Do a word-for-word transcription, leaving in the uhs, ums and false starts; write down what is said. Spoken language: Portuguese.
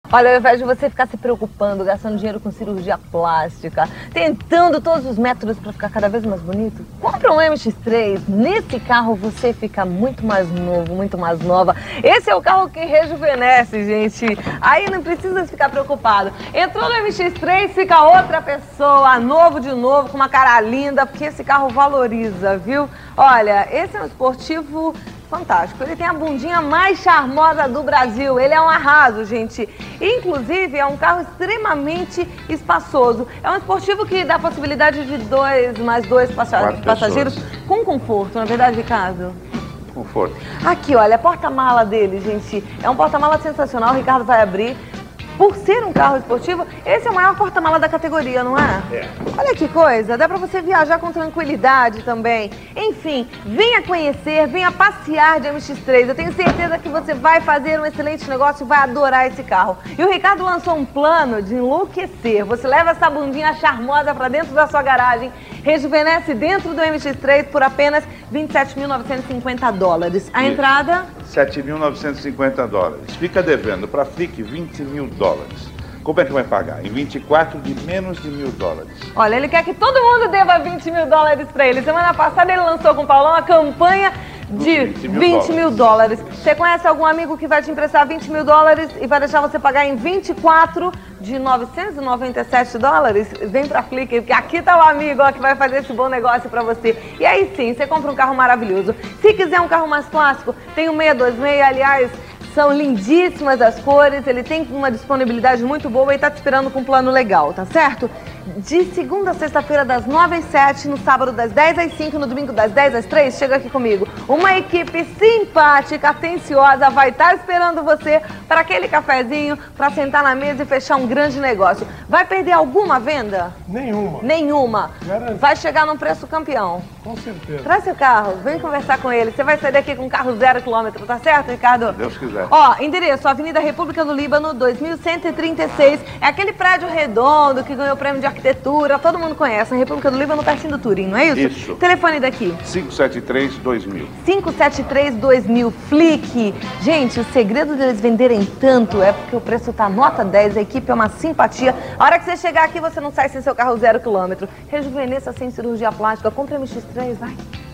Olha, ao invés de você ficar se preocupando, gastando dinheiro com cirurgia plástica, tentando todos os métodos para ficar cada vez mais bonito, compra um M X três. Nesse carro você fica muito mais novo, muito mais nova. Esse é o carro que rejuvenesce, gente. Aí não precisa ficar preocupado. Entrou no M X três, fica outra pessoa, novo de novo, com uma cara linda, porque esse carro valoriza, viu? Olha, esse é um esportivo fantástico. Ele tem a bundinha mais charmosa do Brasil. Ele é um arraso, gente. Inclusive, é um carro extremamente espaçoso. É um esportivo que dá a possibilidade de dois mais dois passageiros com conforto, não é verdade, Ricardo? Conforto. Aqui, olha, a porta-mala dele, gente. É um porta-mala sensacional. O Ricardo vai abrir. Por ser um carro esportivo, esse é o maior porta-mala da categoria, não é? É. Olha que coisa, dá pra você viajar com tranquilidade também. Enfim, venha conhecer, venha passear de M X três. Eu tenho certeza que você vai fazer um excelente negócio e vai adorar esse carro. E o Ricardo lançou um plano de enlouquecer. Você leva essa bundinha charmosa pra dentro da sua garagem, rejuvenesce dentro do M X três por apenas vinte e sete mil novecentos e cinquenta dólares. A Isso. entrada? sete mil novecentos e cinquenta dólares. Fica devendo para a Flick vinte mil dólares. Como é que vai pagar? Em vinte e quatro de menos de mil dólares. Olha, ele quer que todo mundo deva vinte mil dólares para ele. Semana passada ele lançou com o Paulão a campanha de vinte mil dólares. Você conhece algum amigo que vai te emprestar vinte mil dólares e vai deixar você pagar em vinte e quatro de novecentos e noventa e sete dólares? Vem pra Flick, porque aqui tá o amigo ó, que vai fazer esse bom negócio pra você. E aí sim, você compra um carro maravilhoso. Se quiser um carro mais clássico, tem o seiscentos e vinte e seis, aliás, são lindíssimas as cores, ele tem uma disponibilidade muito boa e tá te esperando com um plano legal, tá certo? De segunda a sexta-feira, das nove às sete, no sábado das dez às cinco, no domingo das dez às três, chega aqui comigo. Uma equipe simpática, atenciosa, vai estar esperando você para aquele cafezinho, para sentar na mesa e fechar um grande negócio. Vai perder alguma venda? Nenhuma. Nenhuma. Garanto. Vai chegar num preço campeão. Com certeza. Traz seu carro, vem conversar com ele. Você vai sair daqui com um carro zero quilômetro, tá certo, Ricardo? Se Deus quiser. Ó, endereço, Avenida República do Líbano, dois mil cento e trinta e seis. É aquele prédio redondo que ganhou o prêmio de arquitetura, todo mundo conhece. A República do Líbano, pertinho do Turim, não é isso? Isso. Telefone daqui. cinco sete três, dois mil. cinco sete três, dois mil. Flick. Gente, o segredo deles venderem tanto é porque o preço tá nota dez, a equipe é uma simpatia. A hora que você chegar aqui, você não sai sem seu carro zero quilômetro. Rejuvenesça sem cirurgia plástica. Compre M X três, vai.